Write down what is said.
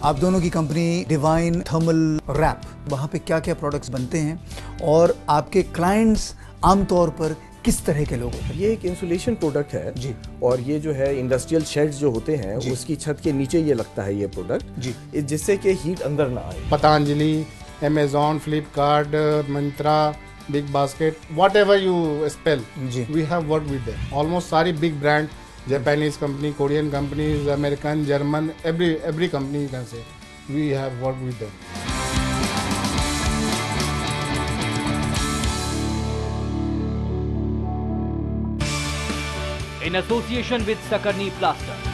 आप दोनों की कंपनी डिवाइन थर्मल रैप, वहाँ पे क्या क्या प्रोडक्ट्स बनते हैं और आपके क्लाइंट्स आमतौर पर किस तरह के लोग होते हैं? ये एक इंसुलेशन प्रोडक्ट है जी। और ये जो है इंडस्ट्रियल शेड्स जो होते हैं उसकी छत के नीचे ये लगता है ये प्रोडक्ट जी, जिससे कि हीट अंदर ना आए। Patanjali, Amazon, Flipkart, Myntra, Big Basket, whatever you spell, ji. we have worked with them. Almost सारी big brand, Japanese company, Korean companies, American, German, every company you can say, we have worked with them. In association with Sakarni Plaster.